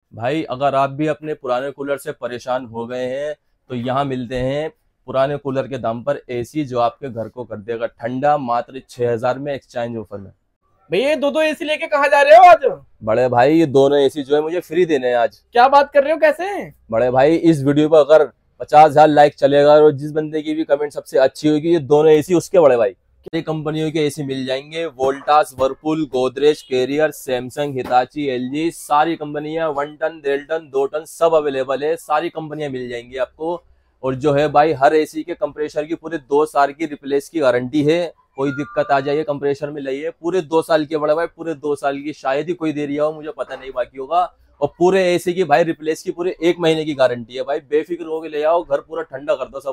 भाई अगर आप भी अपने पुराने कूलर से परेशान हो गए हैं तो यहाँ मिलते हैं पुराने कूलर के दाम पर एसी जो आपके घर को कर देगा ठंडा, मात्र 6,000 में एक्सचेंज ऑफर में। भैया ये दो दो एसी लेके कहाँ जा रहे हो आज? बड़े भाई ये दोनों एसी जो है मुझे फ्री देने हैं आज। क्या बात कर रहे हो, कैसे? बड़े भाई इस वीडियो पर अगर 50,000 लाइक चलेगा और जिस बंदे की भी कमेंट सबसे अच्छी होगी, ये दोनों एसी उसके बड़े भाई कई कंपनियों के एसी मिल जाएंगे। Voltas, Whirlpool, Godrej, Carrier, Samsung, Hitachi, LG, सारी कंपनियां 1 टन, 1.5 टन, 2 टन सब अवेलेबल है। सारी कंपनियां मिल जाएंगी आपको। और जो है भाई हर एसी के कंप्रेसर की पूरे 2 साल की रिप्लेस की गारंटी है। कोई दिक्कत आ जाए कंप्रेसर में लाइए, पूरे 2 साल के बड़े भाई, पूरे 2 साल की, शायद ही कोई दे रही हो, मुझे पता नहीं, बाकी होगा। और पूरे एसी की भाई रिप्लेस की पूरे 1 महीने की गारंटी है। भाई बेफिक्र होकर ले आओ, घर पूरा ठंडा कर दो सब।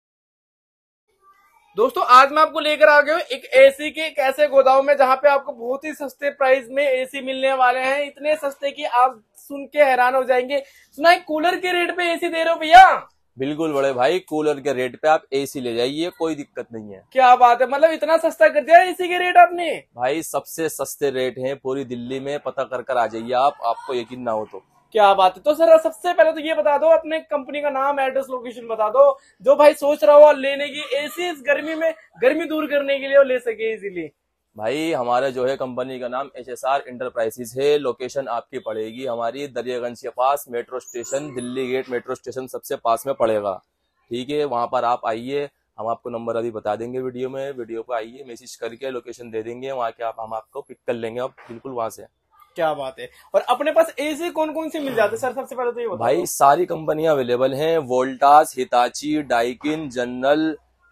दोस्तों आज मैं आपको लेकर आ गया हूँ एक एसी के एक ऐसे गोदाम में जहाँ पे आपको बहुत ही सस्ते प्राइस में एसी मिलने वाले हैं। इतने सस्ते कि आप सुन के हैरान हो जाएंगे। सुना है कूलर के रेट पे एसी दे रहे हो भैया? बिल्कुल बड़े भाई, कूलर के रेट पे आप एसी ले जाइए, कोई दिक्कत नहीं है। क्या बात है, मतलब इतना सस्ता कर दिया एसी के रेट आपने? भाई सबसे सस्ते रेट हैं पूरी दिल्ली में, पता कर कर आ जाइए आप, आपको यकीन ना हो तो। क्या बात है। तो सर सबसे पहले तो ये बता दो, अपने कंपनी का नाम, एड्रेस, लोकेशन बता दो, जो भाई सोच रहा हो लेने की एसी इस गर्मी में, गर्मी दूर करने के लिए वो ले सके इजीली। भाई हमारा जो है कंपनी का नाम HSR इंटरप्राइजेज है। लोकेशन आपकी पड़ेगी हमारी दरियागंज के पास, metro station, Delhi gate metro station सबसे पास में पड़ेगा। ठीक है, वहां पर आप आइए, हम आपको नंबर अभी बता देंगे वीडियो में। वीडियो पे आइए, मैसेज करके लोकेशन दे देंगे, वहां के हम आपको पिक कर लेंगे आप बिल्कुल वहां से। क्या बात है। और अपने पास एसी कौन कौन से मिल जाते हैं सर, सबसे पहले तो ये बताओ। भाई सारी कंपनियां अवेलेबल हैं, Voltas, Hitachi, Daikin, General,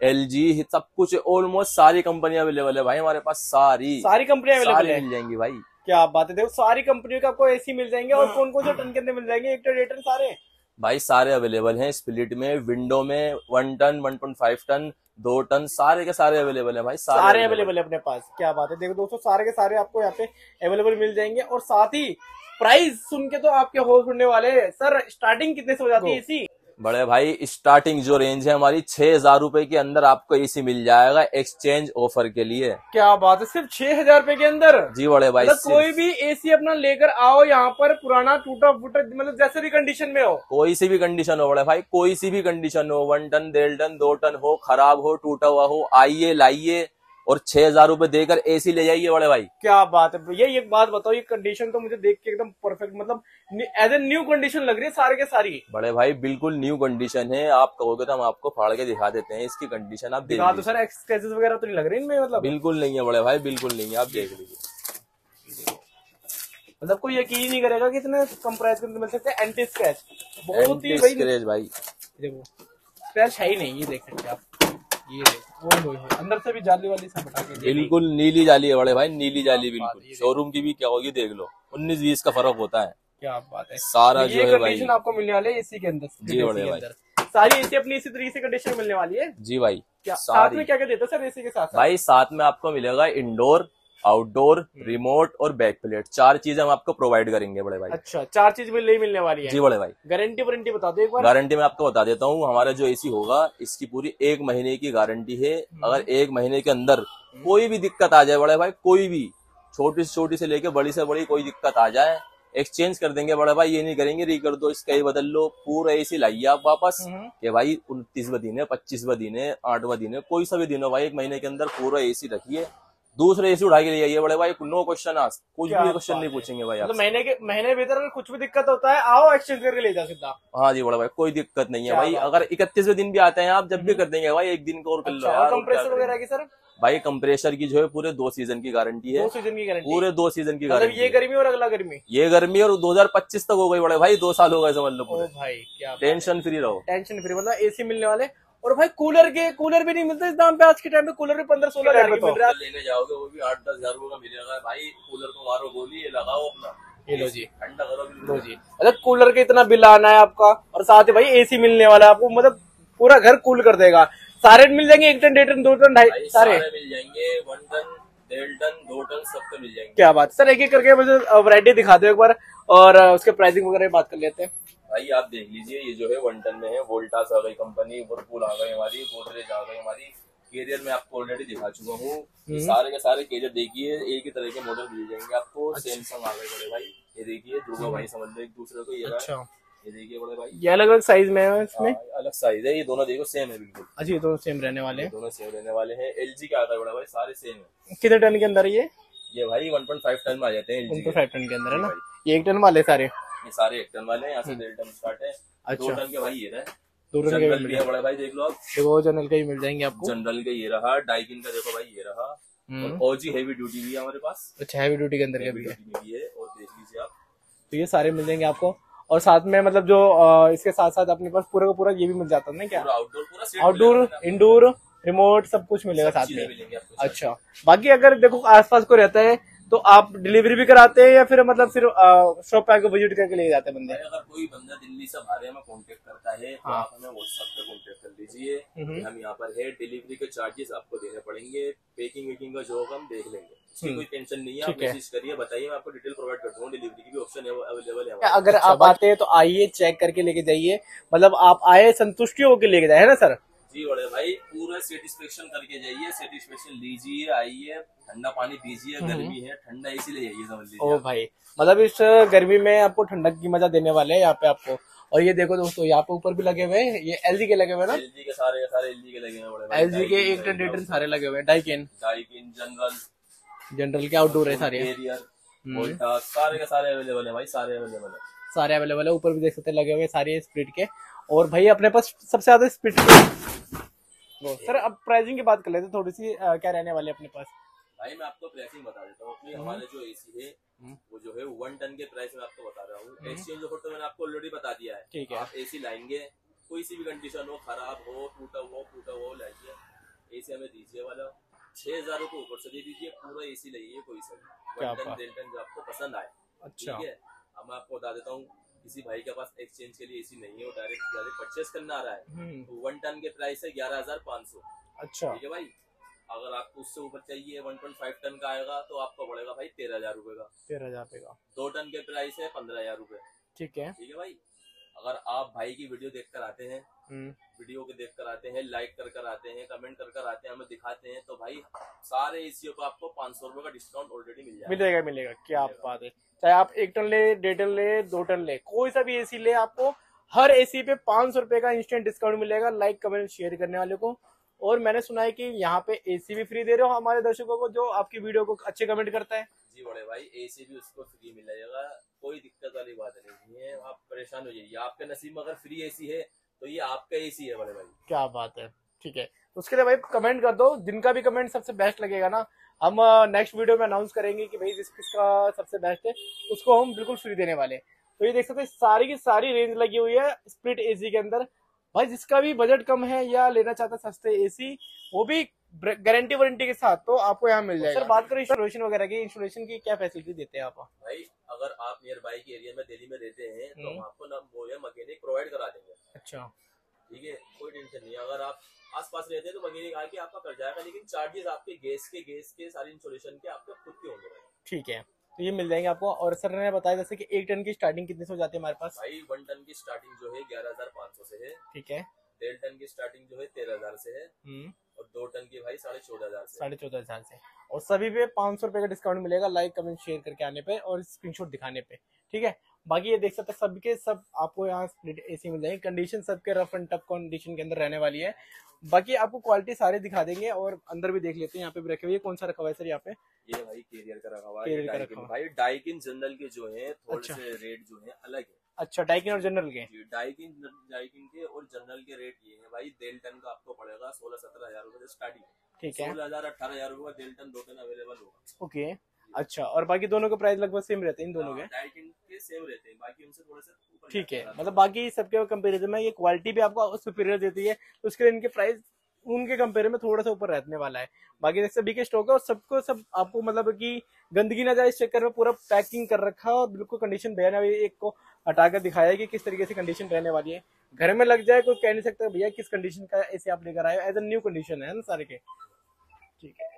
LG, सब कुछ ऑलमोस्ट सारी कंपनियां अवेलेबल है भाई हमारे पास। सारी कंपनियां अवेलेबल है, मिल जाएंगी भाई। क्या बात है। देखो सारी कंपनियों के आपको एसी मिल जाएंगे। और कौन कौन से टन के अंदर मिल जाएंगे, 1 टन, 1.5 टन सारे? भाई सारे अवेलेबल हैं, स्प्लिट में, विंडो में, 1 टन, 1.5 टन, 2 टन, सारे के सारे अवेलेबल है भाई। सारे अवेलेबल है अपने पास। क्या बात है। देखो दोस्तों सारे के सारे आपको यहाँ पे अवेलेबल मिल जाएंगे। और साथ ही प्राइस सुन के तो आपके होश उड़ने वाले हैं। सर स्टार्टिंग कितने से हो जाती है एसी? बड़े भाई स्टार्टिंग जो रेंज है हमारी 6,000 रुपए के अंदर आपको एसी मिल जाएगा एक्सचेंज ऑफर के लिए। क्या बात है, सिर्फ 6,000 रुपए के अंदर? जी बड़े भाई, मतलब कोई भी एसी अपना लेकर आओ यहाँ पर, पुराना टूटा फूटा, मतलब जैसे भी कंडीशन में हो, कोई सी भी कंडीशन हो बड़े भाई, कोई सी भी कंडीशन हो, 1 टन, 1.5 टन, 2 टन हो, खराब हो, टूटा हुआ हो, आइए लाइए और 6,000 रुपए देकर एसी ले जाइए बड़े भाई। क्या बात है भैया। ये बात बताओ, ये कंडीशन तो मुझे देख के एकदम परफेक्ट, मतलब एज ए न्यू कंडीशन लग रही है सारे के सारी। बड़े भाई बिल्कुल न्यू कंडीशन है, आप कहोगे तो हम आपको फाड़ के दिखा देते हैं इसकी कंडीशन। आप दिखा दो सर, स्क्रैचेस वगैरह तो नहीं लग रहे इनमें? मतलब बिल्कुल नहीं है बड़े भाई, बिल्कुल नहीं है, आप देख लीजिए। मतलब कोई यकीन नहीं करेगा कि इतने कम प्राइस के अंदर मिल सकते हैं। एंटी स्क्रैच बहुत ही भाई, देखो स्क्रैच है ही नहीं। ये देख सकते हैं आप, ये देखो अंदर से भी जाली वाली सब हटा के, बिल्कुल नीली जाली है बड़े भाई, नीली जाली बिल्कुल। शोरूम की भी क्या होगी देख लो, 19-20 का फर्क होता है। क्या बात है। सारा तो जो है भाई आपको मिलने वाले एसी के अंदर। जी बड़े भाई, सारी एसी अपनी इसी तरीके से कंडीशन मिलने वाली है। जी भाई। क्या साथ में क्या क्या देता है सर एसी के साथ? भाई साथ में आपको मिलेगा इंडोर, आउटडोर, रिमोट और बैक प्लेट, 4 चीजें हम आपको प्रोवाइड करेंगे बड़े भाई। अच्छा, 4 चीज मिलने वाली है? जी बड़े भाई। गारंटी वारंटी बता दो एक बार। गारंटी मैं आपको बता देता हूँ, हमारा जो एसी होगा इसकी पूरी 1 महीने की गारंटी है। अगर 1 महीने के अंदर कोई भी दिक्कत आ जाए बड़े भाई, कोई भी छोटी से लेके बड़ी से बड़ी कोई दिक्कत आ जाए, एक्सचेंज कर देंगे बड़े भाई। ये नहीं करेंगे री कर दो, इसका ही बदल लो, पूरा एसी लाइए आप वापस कि भाई 29वां दिन है, 25वां दिन है, 8वां दिन है, कोई सा भी दिन हो भाई, 1 महीने के अंदर पूरा एसी रखिए, दूसरे एसी उठा के ले जाइए बड़े भाई। नो क्वेश्चन आस्क, कुछ भी क्वेश्चन नहीं पूछेंगे भाई। मतलब महीने भीतर अगर कुछ भी दिक्कत होता है, आओ एक्सचेंज करके ले जा सीधा। हाँ जी बड़े भाई, कोई दिक्कत नहीं है भाई। अगर 31वें दिन भी आते हैं आप, जब भी कर देंगे भाई, 1 दिन को और कर लो यार। कंप्रेसर वगैरह की सर? भाई कंप्रेसर की जो है पूरे 2 सीजन की गारंटी है। 2 सीजन की गारंटी? पूरे 2 सीजन की गारंटी। मतलब ये गर्मी और अगला गर्मी? ये गर्मी और 2025 तक हो गई बड़े भाई, 2 साल हो गए समझ लो पूरे। भाई क्या टेंशन फ्री रहो, टेंशन फ्री। मतलब एसी मिलने वाले। और भाई कूलर भी नहीं मिलते इस दाम पे आज के टाइम पे। कूलर भी 15-16 हजार मिल रहा है। लेने जाओगे वो भी 8-10 हजार रुपए का मिलेगा भाई। कूलर को मारो गोली, ये लगाओ अपना, ये लो जी, ठंडा करो। लो जी। मतलब कूलर के इतना बिल आना है आपका, और साथ ही भाई एसी मिलने वाला है आपको, मतलब पूरा घर कूल कर देगा। सारे मिल जाएंगे, 1 टन, 1.5 टन, 2 टन, 2.5 सारे मिल जाएंगे। 1 टन, 1.5 टन, 2 टन सबके मिल जाएंगे। क्या बात सर, एक एक करके मुझे वैरायटी दिखा दो एक बार, और उसके प्राइसिंग वगैरह बात कर लेते हैं। भाई आप देख लीजिए, ये जो है 1 टन में है, वोल्टास आ गई कंपनी, वर्लपूल आ गई हमारी, गोदरेज आ गई हमारी, कैरियर में आपको ऑलरेडी दिखा चुका हूँ। सारे के सारे कैरियर देखिए, एक ही तरह के मॉडल मिल जाएंगे आपको। सैमसंग आ गए बड़े भाई, ये देखिए दोनों भाई समझ लो एक दूसरे को, ये रहा। अच्छा, ये देखिए बड़े भाई, ये अलग अलग साइज में है इसमें। अलग साइज है, ये दोनों देखो सेम है बिल्कुल। अच्छा, ये दोनों सेम रहने वाले ये हैं। दोनों सेम रहने वाले हैं। एलजी का आता है बड़ा भाई, सारे सेम है। कितने टन के अंदर है ये भाई 1.5 टन में आ जाते हैं एलजी के। 1.5 टन के अंदर है ना। भाई ये 1 टन वाले सारे। ये सारे 1 टन वाले हैं, यहाँ से 1.5 टन स्टार्ट है। 2 टन के भाई ये रहे। 2 टन के जनरल भी भी मिल है बड़ा भाई, देख लो आप। देखो, जनरल के भी मिल जाएंगे आपको। जनरल के ये रहा, डाइकिन का देखो भाई ये रहा, और ओजी हेवी ड्यूटी भी है हमारे पास। अच्छा, हैवी ड्यूटी के अंदर का भी है। भी है, और देख लीजिए आप। तो ये सारे मिल जाएंगे आपको। और साथ में मतलब जो इसके साथ साथ अपने पास पूरा का पूरा ये भी मिल जाता है ना क्या? पूरा आउटडोर, पूरा सेट आउटडोर, मिलेगा इंडोर, रिमोट सब कुछ मिलेगा सब साथ चीजें में। मिलेंगी आपको। अच्छा, बाकी अगर देखो आसपास को रहता है तो आप डिलीवरी भी कराते हैं या फिर मतलब सिर्फ शॉप पे आके विजिट करके ले जाते हैं बंदे? भाई अगर कोई बंदा दिल्ली से हमारे में कांटेक्ट करता है तो आप हमें व्हाट्सएप पे कांटेक्ट कर लीजिए कि हम यहाँ पर है। डिलीवरी के चार्जेस आपको देने पड़ेंगे, पैकिंग वेकिंग का जो हम देख लेंगे, उसकी कोई टेंशन नहीं है। आप मैसेज करिए, बताइए, मैं आपको डिटेल प्रोवाइड कर दूंगा। डिलीवरी की भी ऑप्शन अवेलेबल है। अगर आप आते हैं तो आइए, चेक करके लेके जाइए। मतलब आप आए संतुष्टि होकर लेके जाए, है ना सर? जी बड़े भाई, पूरा सेटिस्फेक्शन करके जाइए, सेटिस्फेक्शन लीजिए, आइए, ठंडा पानी पीजिए, गर्मी है ठंडा इसी ले जाइए, समझ लीजिए। ओ भाई, मतलब इस गर्मी में आपको ठंडक की मजा देने वाले हैं यहाँ पे आपको। और ये देखो दोस्तों, यहाँ पे ऊपर भी लगे हुए हैं, ये एलजी के लगे हुए हैं ना? एलजी के सारे एलजी के लगे हैं बड़े भाई। एलजी के 1 टन 1.5 टन सारे लगे हुए हैं। डाइकिन जनरल के आउटडोर है सारे। कैरियर, वोल्टास, सारे के सारे अवेलेबल है भाई, सारे अवेलेबल है। सारे अवेलेबल है, ऊपर भी देख सकते हैं लगे हुए सारे स्प्लिट के। और भाई अपने पास सबसे ज्यादा स्प्लिट के। सर अब प्राइसिंग की बात कर लेते हैं थोड़ी सी, क्या रहने वाले अपने पास? भाई मैं आपको प्राइसिंग बता देता हूँ अपनी। हमारे जो एसी है वो जो है 1 टन के प्राइस में आपको बता रहा हूँ। एक्सचेंज ऑफर तो मैंने आपको ऑलरेडी बता दिया है। ठीक है। आप एसी लाएंगे, कोई सी भी कंडीशन हो, खराब हो, टूटा हुआ लाइए, एसी हमें दीजिए वाला 6,000 रुपये ऊपर से दे दीजिए, पूरा एसी लाइए कोई सा भी 1 टन 1.5 टन जो आपको पसंद आए। अच्छा, ठीक है। अब मैं आपको बता देता हूँ, किसी भाई के पास एक्सचेंज के लिए एसी नहीं है, वो डायरेक्ट परचेस करना आ रहा है, तो 1 टन के प्राइस है 11,500। अच्छा, ठीक है भाई। अगर आपको उससे ऊपर चाहिए 1.5 टन का आएगा तो आपको पड़ेगा भाई 13,000 रुपए का। 13,000 रुपए का। 2 टन के प्राइस है 15,000 रुपए। ठीक है। ठीक है भाई। अगर आप भाई की वीडियो देख कर आते हैं, वीडियो को देख कर आते हैं, लाइक कर कर आते हैं, कमेंट कर कर आते हैं, हमें दिखाते हैं, तो भाई सारे एसीओ को आपको 500 रुपए का डिस्काउंट ऑलरेडी मिल जाएगा। मिलेगा। क्या बात है। चाहे आप 1 टन ले, 1.5 टन ले, 2 टन ले, कोई सा भी एसी ले, आपको हर एसी पे 500 रुपए का इंस्टेंट डिस्काउंट मिलेगा, लाइक कमेंट शेयर करने वाले को। और मैंने सुना है कि यहाँ पे एसी भी फ्री दे रहे हो हमारे दर्शकों को जो आपकी वीडियो को अच्छे कमेंट करता है। जी बड़े भाई, एसी भी उसको फ्री मिल जाएगा, कोई दिक्कत वाली बात नहीं है। आप परेशान हो जाइए, आपके नसीब में अगर फ्री एसी है तो ये आपका एसी है बड़े भाई। क्या बात है। ठीक है, उसके लिए भाई कमेंट कर दो, जिनका भी कमेंट सबसे बेस्ट लगेगा ना, हम नेक्स्ट वीडियो में अनाउंस करेंगे कि भाई जिसका सबसे बेस्ट है उसको हम बिल्कुल फ्री देने वाले हैं। तो ये देख सकते हैं सारी की सारी रेंज लगी हुई है स्प्लिट एसी के अंदर। भाई जिसका भी बजट कम है या लेना चाहता है सस्ते एसी, वो भी गारंटी वारंटी के साथ, तो आपको यहाँ मिल जाएगा। सर बात करें इंस्टॉलेशन वगैरह की, इंस्टॉलेशन की क्या फैसिलिटी देते हैं आप? भाई अगर आप नियर बाई के एरिया में दिल्ली में रहते हैं तो हम आपको ना वो है मैकेनिक प्रोवाइड करा देंगे। अच्छा, ठीक है, कोई टेंशन नहीं। अगर आप आसपास रहते हैं तो मैकेनिक आके आपका कर जाएगा, लेकिन चार्जेस आपके गैस के सारे इंस्टॉलेशन के आपके खुद के होंगे भाई। ठीक है, तो ये मिल जाएंगे आपको। और सर ने बताया जैसे कि 1 टन की स्टार्टिंग कितने से हो जाती है हमारे पास? भाई 1 टन की स्टार्टिंग जो है 11,500 से है। ठीक है। 1.5 टन की स्टार्टिंग जो है 13,000 से है, और 2 टन की भाई 14,500 से। 14,500 से। और सभी पे 500 रुपए का डिस्काउंट मिलेगा, लाइक कमेंट शेयर करके आने पे और स्क्रीनशॉट दिखाने पे। ठीक है, बाकी ये देख सकते हैं सबके सब आपको यहाँ स्प्लिट एसी मिल जाएंगे। कंडीशन सबके रफ एंड टफ कंडीशन के अंदर रहने वाली है। बाकी आपको क्वालिटी सारे दिखा देंगे और अंदर भी देख लेते हैं। यहाँ पे भी रखे हुए, कौन सा रखा हुआ है सर यहाँ पे? ये भाई कैरियर का रखा हुआ कैरियर का है। रखा हुआ भाई डाइकिन जनरल के जो है थोड़े अच्छा। से रेट जो है अलग है। अच्छा, डाइकिन और जनरल के? डाइकिन के और जनरल के रेट ये है भाई, 1.5 टन का आपको पड़ेगा 16-17,000 रुपए से स्टार्टिंग। ठीक है। 16,000-18,000 रुपए 1.5 टन 2 टन अवेलेबल होगा। ओके, अच्छा। और बाकी दोनों के प्राइस लगभग सेम रहते हैं इन दोनों के? डाइकिन के सेम रहते हैं, बाकी उनसे थोड़े से ऊपर। ठीक है, मतलब बाकी सबके कंपेरिजन में ये क्वालिटी भी आपको सुपीरियर देती है, तो उसके लिए इनके प्राइस उनके कंपेयर में थोड़ा सा ऊपर रहने वाला है। बाकी जैसे सभी के स्टॉक है और सबको सब आपको मतलब कि गंदगी ना जाए इस चक्कर में पूरा पैकिंग कर रखा है और बिल्कुल कंडीशन भैया ने एक को हटाकर दिखाया है कि किस तरीके से कंडीशन रहने वाली है। घर में लग जाए कोई कह नहीं सकता भैया किस कंडीशन का ऐसे आप लेकर आए, एज ए न्यू कंडीशन है ना सारे के। ठीक है।